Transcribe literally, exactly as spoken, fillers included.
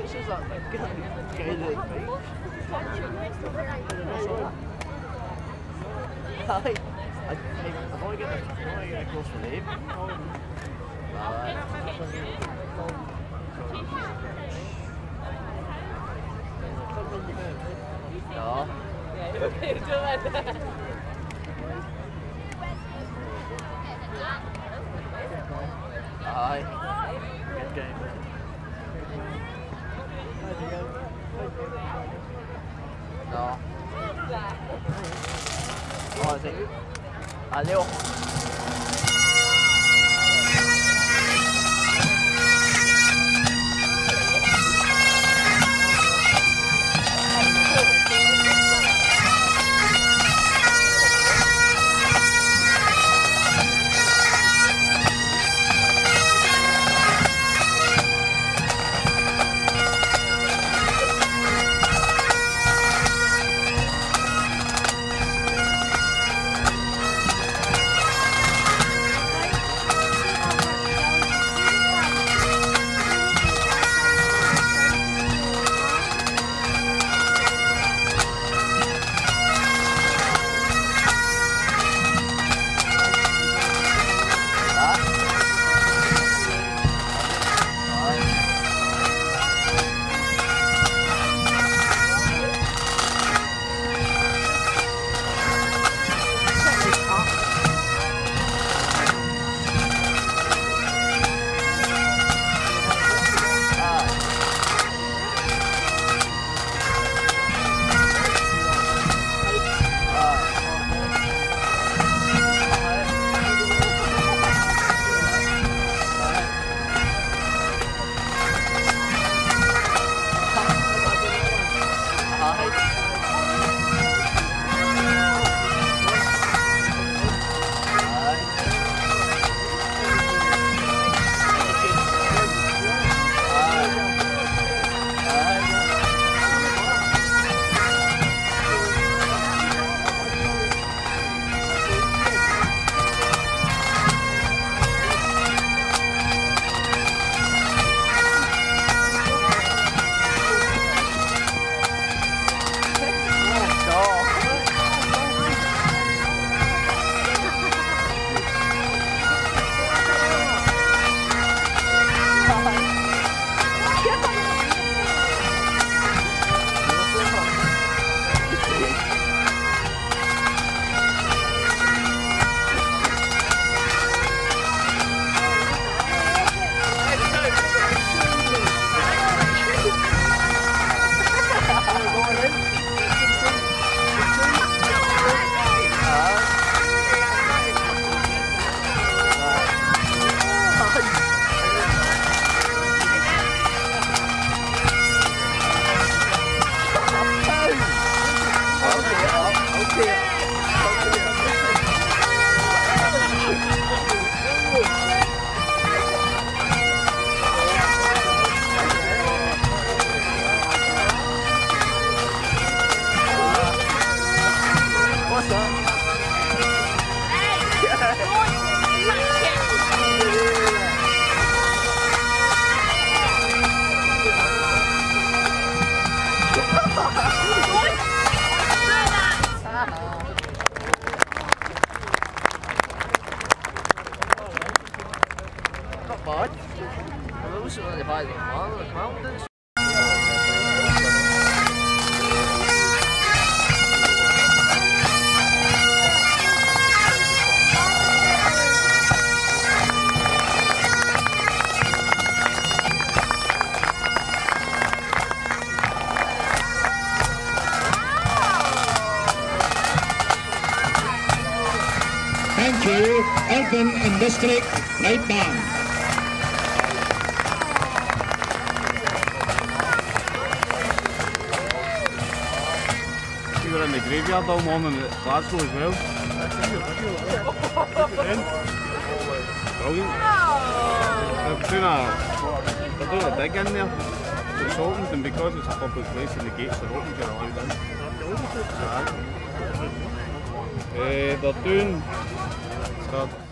This is like a good Gaelic beach. I, I, if I get a, if I get across from him, right. No. Aye. Good game. No. Oh, I think. Adiós. Pode. Vamos levar ele embora, calma. Thank you, Irvine and District Right Band. We were in the graveyard all morning at Glasgow as well. Brilliant. They're doing a, they're doing a dig in there. So it's opened, and because it's a public place and the gates are open, you're allowed in. Uh, they're doing... Start.